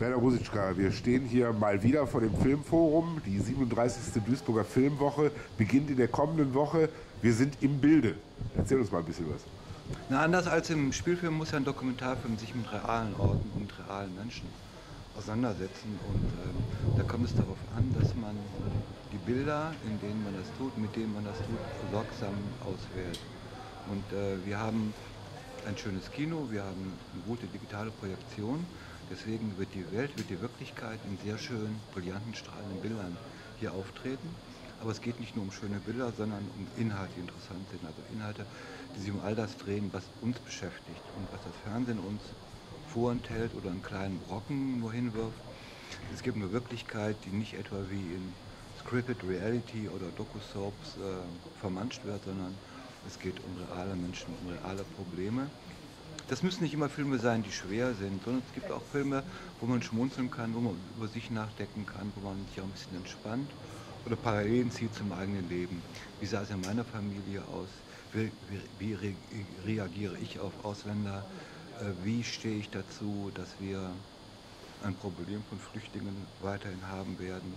Werner Rositschka, wir stehen hier mal wieder vor dem Filmforum. Die 37. Duisburger Filmwoche beginnt in der kommenden Woche. Wir sind im Bilde. Erzähl uns mal ein bisschen was. Na, anders als im Spielfilm muss ja ein Dokumentarfilm sich mit realen Orten und realen Menschen auseinandersetzen. Und da kommt es darauf an, dass man die Bilder, in denen man das tut, mit denen man das tut, sorgsam auswählt. Und wir haben ein schönes Kino, wir haben eine gute digitale Projektion. Deswegen wird die Welt, wird die Wirklichkeit in sehr schönen, brillanten, strahlenden Bildern hier auftreten. Aber es geht nicht nur um schöne Bilder, sondern um Inhalte, die interessant sind. Also Inhalte, die sich um all das drehen, was uns beschäftigt und was das Fernsehen uns vorenthält oder einen kleinen Brocken nur hinwirft. Es gibt eine Wirklichkeit, die nicht etwa wie in Scripted Reality oder Doku-Soaps vermanscht wird, sondern es geht um reale Menschen, um reale Probleme. Das müssen nicht immer Filme sein, die schwer sind, sondern es gibt auch Filme, wo man schmunzeln kann, wo man über sich nachdenken kann, wo man sich auch ein bisschen entspannt oder Parallelen zieht zum eigenen Leben. Wie sah es in meiner Familie aus? Wie reagiere ich auf Ausländer? Wie stehe ich dazu, dass wir ein Problem von Flüchtlingen weiterhin haben werden?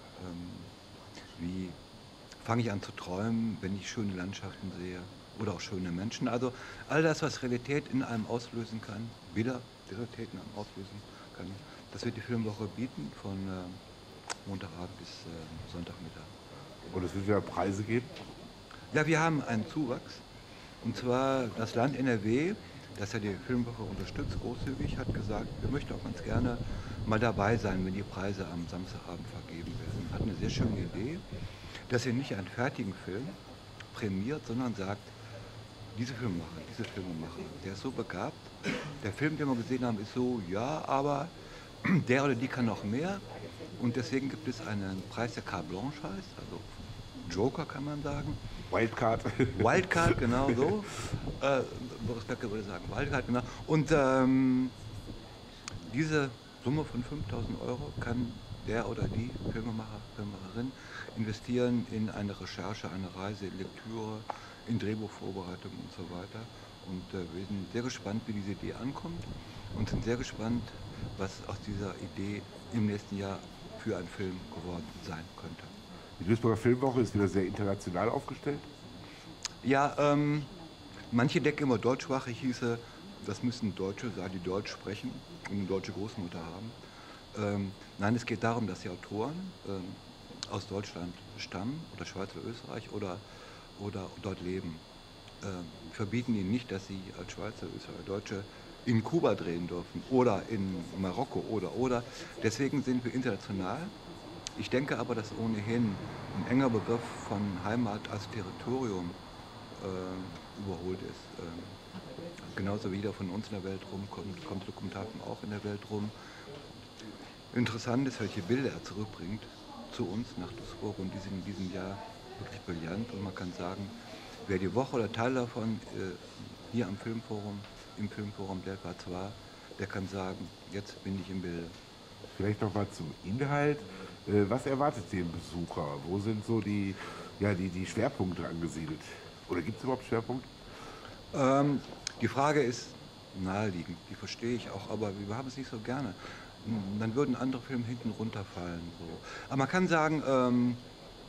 Wie fange ich an zu träumen, wenn ich schöne Landschaften sehe oder auch schöne Menschen? Also all das, was Realität in einem auslösen kann, Bilder, die Realität in einem auslösen kann, das wird die Filmwoche bieten von Montagabend bis Sonntagmittag. Und es wird wieder Preise geben? Ja, wir haben einen Zuwachs. Und zwar das Land NRW, das ja die Filmwoche unterstützt, großzügig, hat gesagt, wir möchten auch ganz gerne mal dabei sein, wenn die Preise am Samstagabend vergeben werden. Hat eine sehr schöne Idee, dass ihr nicht einen fertigen Film prämiert, sondern sagt, diese Filmemacher, der ist so begabt, der Film, den wir gesehen haben, ist so, ja, aber der oder die kann noch mehr. Und deswegen gibt es einen Preis, der Carte Blanche heißt, also Joker kann man sagen. Wildcard. Wildcard, genau so. Boris Becker würde sagen Wildcard, genau. Und diese Summe von 5.000 Euro kann der oder die Filmemacher, Filmemacherin investieren in eine Recherche, eine Reise, in Lektüre, in Drehbuchvorbereitung und so weiter. Und wir sind sehr gespannt, wie diese Idee ankommt und sind sehr gespannt, was aus dieser Idee im nächsten Jahr für einen Film geworden sein könnte. Die Duisburger Filmwoche ist wieder sehr international aufgestellt. Ja, manche denken immer, deutschsprachig hieße, das müssen Deutsche sein, die Deutsch sprechen und eine deutsche Großmutter haben. Nein, es geht darum, dass die Autoren aus Deutschland stammen oder Schweiz oder Österreich oder dort leben. Wir verbieten ihnen nicht, dass sie als Schweizer, Österreicher, Deutsche in Kuba drehen dürfen oder in Marokko oder. Deswegen sind wir international. Ich denke aber, dass ohnehin ein enger Begriff von Heimat als Territorium überholt ist. Genauso wie jeder von uns in der Welt rumkommt, kommt Dokumentarfilm auch in der Welt rum. Interessant ist, welche Bilder er zurückbringt zu uns nach Duisburg und die sind in diesem Jahr wirklich brillant. Und man kann sagen, wer die Woche oder Teil davon hier am Filmforum, im Filmforum Delphi 2, der kann sagen, jetzt bin ich im Bilde. Vielleicht noch mal zum Inhalt. Was erwartet den Besucher? Wo sind so die Schwerpunkte angesiedelt? Oder gibt es überhaupt Schwerpunkte? Die Frage ist naheliegend, die verstehe ich auch, aber wir haben es nicht so gerne. Dann würden andere Filme hinten runterfallen. So. Aber man kann sagen,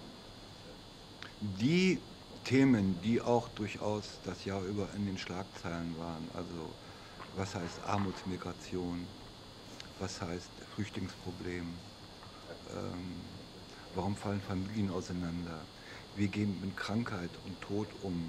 die Themen, die auch durchaus das Jahr über in den Schlagzeilen waren, also was heißt Armutsmigration, was heißt Flüchtlingsproblem, warum fallen Familien auseinander, wie gehen wir mit Krankheit und Tod um,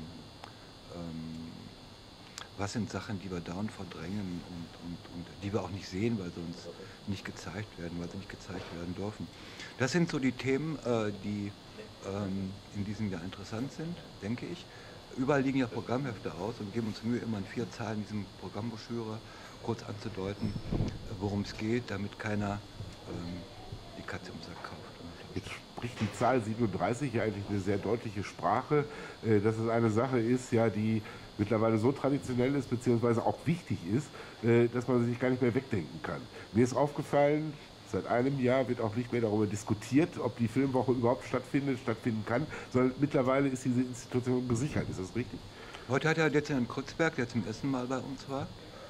was sind Sachen, die wir dauernd verdrängen und die wir auch nicht sehen, weil sie uns nicht gezeigt werden, weil sie nicht gezeigt werden dürfen. Das sind so die Themen, die in diesem Jahr interessant sind, denke ich. Überall liegen ja Programmhefte aus und wir geben uns Mühe, immer in 4 Zeilen diese Programmbroschüre kurz anzudeuten, worum es geht, damit keiner die Katze im Sack kauft. Jetzt spricht die Zahl 37 ja eigentlich eine sehr deutliche Sprache, dass es eine Sache ist, ja, die mittlerweile so traditionell ist, beziehungsweise auch wichtig ist, dass man sich gar nicht mehr wegdenken kann. Mir ist aufgefallen, seit einem Jahr wird auch nicht mehr darüber diskutiert, ob die Filmwoche überhaupt stattfinden kann, sondern mittlerweile ist diese Institution gesichert. Ist das richtig? Heute hat ja Dezernent Krützberg, der zum ersten Mal bei uns war,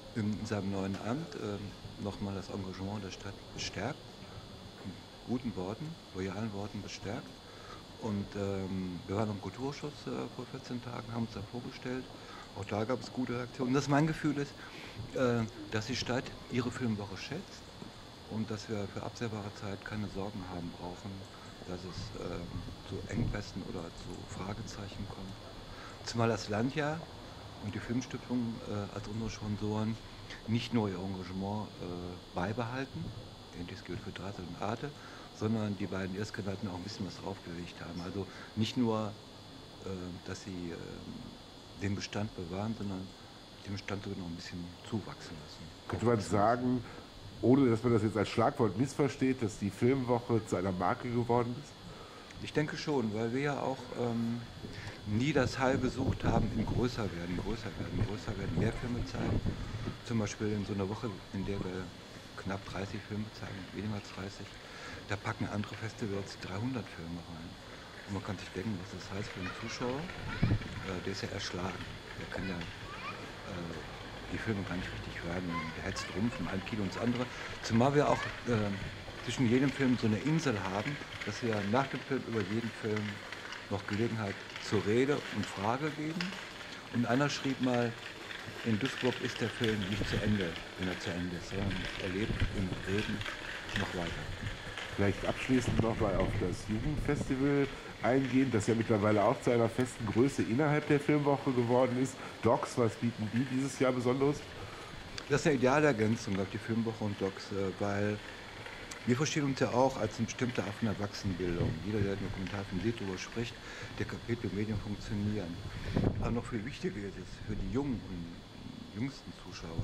in seinem neuen Amt nochmal das Engagement der Stadt bestärkt, in guten Worten, loyalen Worten bestärkt. Und wir waren im Kulturausschuss vor 14 Tagen, haben uns da vorgestellt. Auch da gab es gute Reaktionen. Das mein Gefühl ist, dass die Stadt ihre Filmwoche schätzt und dass wir für absehbare Zeit keine Sorgen haben brauchen, dass es zu Engpässen oder zu Fragezeichen kommt. Zumal das Land ja und die Filmstiftung als unsere Sponsoren nicht nur ihr Engagement beibehalten, ähnliches gilt für Dreisat und Arte, sondern die beiden Erstgenannten auch ein bisschen was draufgelegt haben. Also nicht nur, dass sie den Bestand bewahren, sondern dem Bestand sogar noch ein bisschen zuwachsen lassen. Könnte man sagen, ohne dass man das jetzt als Schlagwort missversteht, dass die Filmwoche zu einer Marke geworden ist? Ich denke schon, weil wir ja auch nie das Heil gesucht haben in größer werden, mehr Filme zeigen. Zum Beispiel in so einer Woche, in der wir knapp 30 Filme zeigen, weniger als 30, da packen andere Festivals 300 Filme rein. Und man kann sich denken, was das heißt für einen Zuschauer. Der ist ja erschlagen. Der kann ja die Filme gar nicht richtig hören. Der hetzt rum von einem Kino ins andere. Zumal wir auch zwischen jedem Film so eine Insel haben, dass wir nach dem Film über jeden Film noch Gelegenheit zur Rede und Frage geben. Und einer schrieb mal, in Duisburg ist der Film nicht zu Ende, wenn er zu Ende ist, sondern er lebt im Reden noch weiter. Vielleicht abschließend nochmal auf das Jugendfestival eingehen, das ja mittlerweile auch zu einer festen Größe innerhalb der Filmwoche geworden ist. Docs, was bieten die dieses Jahr Besonderes? Das ist eine ideale Ergänzung auf die Filmwoche und Docs, weil wir verstehen uns ja auch als eine bestimmte Art von Erwachsenenbildung. Jeder, der einen Dokumentarfilm sieht, darüber spricht, der kapiert, wie Medien funktionieren. Aber noch viel wichtiger ist es für die jungen und jüngsten Zuschauer,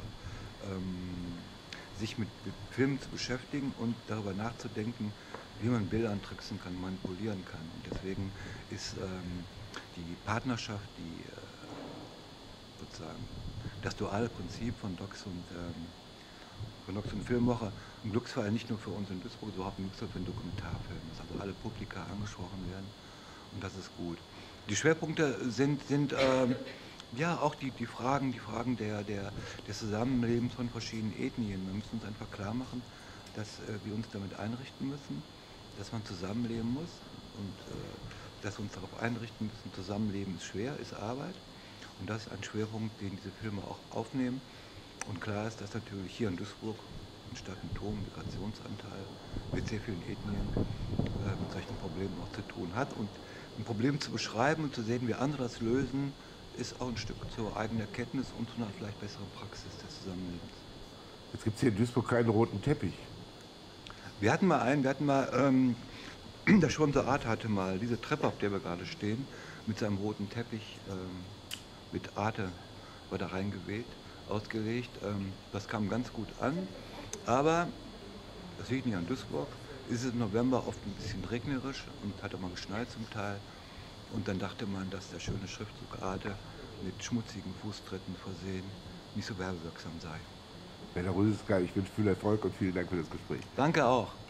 sich mit Filmen zu beschäftigen und darüber nachzudenken, wie man Bilder antricksen kann, manipulieren kann. Und deswegen ist die Partnerschaft, sozusagen das duale Prinzip von Docs und Filmwoche ein Glücksfall nicht nur für uns in Duisburg, überhaupt ein Glücksfall für den Dokumentarfilm, dass also alle Publika angesprochen werden und das ist gut. Die Schwerpunkte sind ja auch die Fragen des Zusammenlebens von verschiedenen Ethnien. Wir müssen uns einfach klar machen, dass wir uns damit einrichten müssen, dass man zusammenleben muss und dass wir uns darauf einrichten müssen, Zusammenleben ist schwer, ist Arbeit und das ist ein Schwerpunkt, den diese Filme auch aufnehmen. Und klar ist, dass natürlich hier in Duisburg und Stadt mit hohem Migrationsanteil mit sehr vielen Ethnien mit solchen Problemen auch zu tun hat. Und ein Problem zu beschreiben und zu sehen, wie andere das lösen, ist auch ein Stück zur eigenen Erkenntnis und zu einer vielleicht besseren Praxis des Zusammenlebens. Jetzt gibt es hier in Duisburg keinen roten Teppich. Wir hatten mal der Sponsor Arte hatte mal diese Treppe, auf der wir gerade stehen, mit seinem roten Teppich mit Arte war da reingeweht, ausgelegt. Das kam ganz gut an, aber das liegt nicht an Duisburg. Ist es im November oft ein bisschen regnerisch und hat auch mal geschneit zum Teil. Und dann dachte man, dass der schöne Schriftzug Arte mit schmutzigen Fußtritten versehen nicht so werbewirksam sei. Werner Rüseska, ich wünsche viel Erfolg und vielen Dank für das Gespräch. Danke auch.